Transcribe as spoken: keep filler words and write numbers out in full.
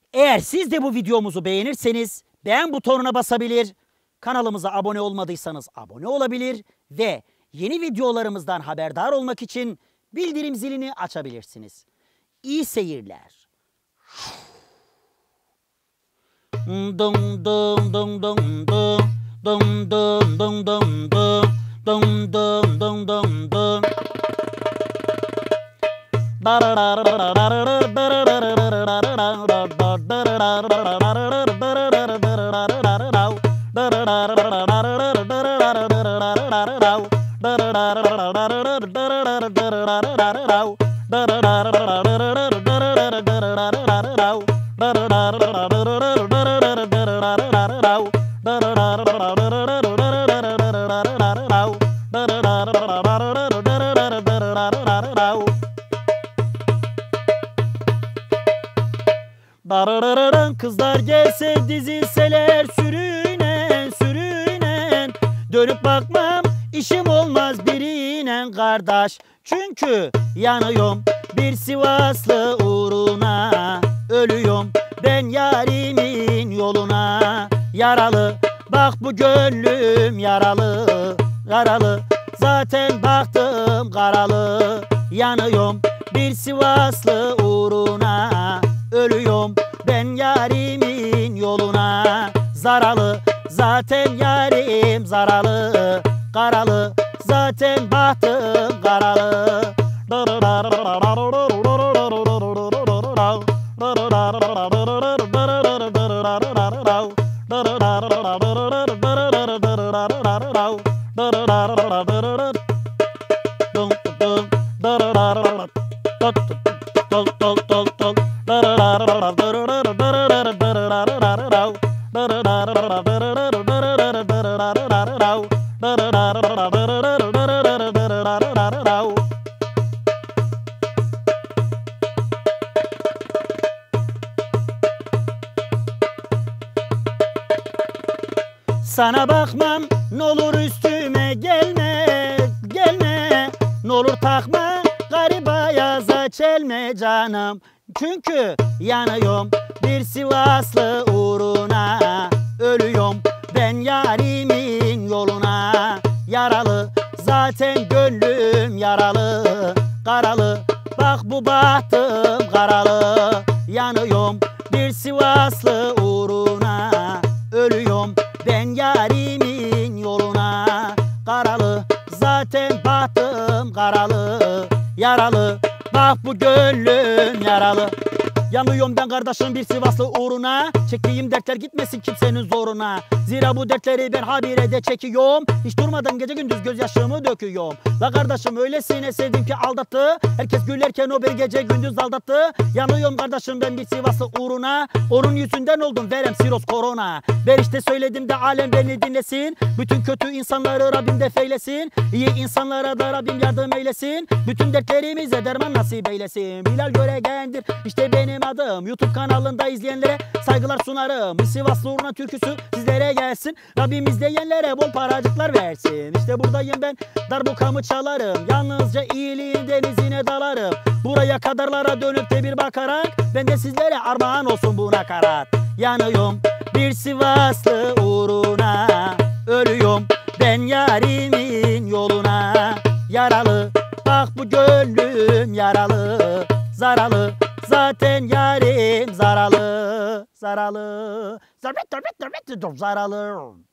Eğer siz de bu videomuzu beğenirseniz beğen butonuna basabilir, kanalımıza abone olmadıysanız abone olabilir ve yeni videolarımızdan haberdar olmak için bildirim zilini açabilirsiniz. İyi seyirler. Dum dum dum dum dum dum dum dum dum dum dum dum dum dum. Kızlar gelse dizilseler sürünen sürünen, dönüp bakmam işim olmaz birine kardeş. Çünkü yanıyorum bir Sivaslı uğruna, ölüyorum ben yarimin yoluna. Yaralı bak bu gönlüm yaralı, karalı zaten baktım karalı. Yanıyorum bir Sivaslı uğruna, ölüyorum ben yarimin yoluna. Zaralı zaten yarim zaralı, karalı zaten bahtım karalı. Sana bakmam n'olur üstüme gelme gelme, n'olur takma gariba yaza çelme canım. Çünkü yanıyorum bir Sivaslı uğruna, ölüyorum ben yarimin yoluna. Yaralı zaten gönlüm yaralı, karalı bak bu bahtım karalı. Yanıyorum bir Sivaslı uğruna, ölüyorum ben yarimin yoluna. Karalı zaten bahtım karalı, yaralı bak bu gönlüm yaralı. Yanıyorum ben kardeşim bir Sivaslı uğruna, çektiğim dertler gitmesin kimsenin zoruna. Zira bu dertleri ben habire de çekiyorum, hiç durmadan gece gündüz gözyaşımı döküyorum. La kardeşim öylesine sevdim ki aldattı, herkes gülerken o bir gece gündüz aldattı. Yanıyorum kardeşim ben bir Sivaslı uğruna, onun yüzünden oldum verem siroz korona. Ver işte söyledim de alem beni dinlesin, bütün kötü insanları Rabbim def eylesin. İyi insanlara da Rabbim yardım eylesin, bütün dertlerimize derman nasip eylesin. Bilal Göregen'dir işte benim adım, YouTube kanalında izleyenlere saygılar sunarım. Bir Sivaslı uğruna türküsü sizlere gelsin, Rabbim izleyenlere bol paracıklar versin. İşte buradayım ben darbukamı çalarım, yalnızca iyiliğin denizine dalarım. Buraya kadarlara dönüp de bir bakarak, ben de sizlere armağan olsun bu nakarat. Yanıyorum bir Sivaslı uğruna, ölüyorum ben yarimin yoluna. Yaralı bak bu gönlüm yaralı, zaralı zaten yarim zaralı, zaralı, zarbet zarbet zarbet zaralı.